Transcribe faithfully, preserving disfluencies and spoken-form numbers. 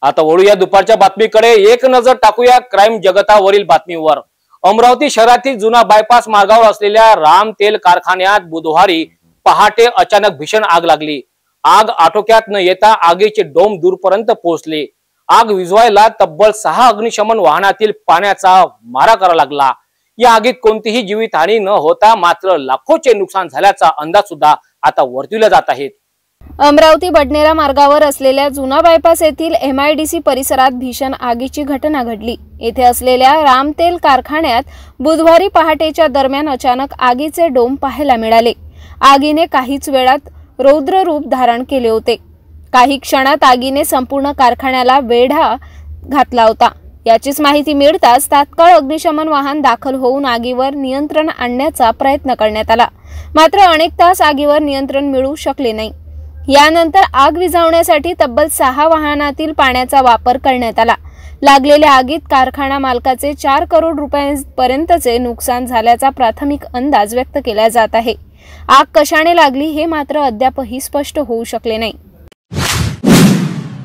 आता वळूया दुपारच्या बातमीकडे। एक नजर टाकूया क्राईम जगतावरील बातमीवर। अमरावती शहरातील जुना बायपास मार्गावर असलेल्या राम तेल कारखान्यात बुधवारी पहाटे अचानक भीषण आग लागली। आग आटोक्यात न येता आगीचे डोम दूरपर्यंत पोहोचले। आग विझवायला तब्बल सहा अग्निशमन वाहनातील पाण्याचा मारा करावा लागला। या आगीत कोणतीही जीवितहानी न होता मात्र लाखोचे नुकसान झाल्याचा अंदाज सुद्धा आता वर्तविला जात आहे। अमरावती बडनेरा मार्गावर असलेल्या जुना बायपास येथील एम आय डी सी परिसरात भीषण आगीची घटना घडली। येथे असलेल्या राम तेल कारखान्यात बुधवारी पहाटेच्या दरम्यान अचानक आगीचे डोम पाहायला मिळाले। आगीने काहीच वेळात रौद्र रूप धारण केले होते। काही क्षणात आगीने संपूर्ण कारखान्याला वेढा घातला होता। याचीच माहिती मिळताच तात्काळ अग्निशमन वाहन दाखल होऊन आगीवर नियंत्रण आणण्याचा प्रयत्न करण्यात आला, मात्र अनेक तास आगीवर नियंत्रण मिळू शकले नाही। यानंतर आग विझवण्यासाठी तब्बल सहा वाहनातील पाण्याचा वापर करण्यात आला। लागलेल्या आगीत कारखाना मालकाचे चार करोड रुपयांपर्यंतचे नुकसान झाल्याचा प्राथमिक अंदाज व्यक्त केला जात आहे। आग कशाने लागली हे मात्र अद्यापही स्पष्ट होऊ शकले नाही।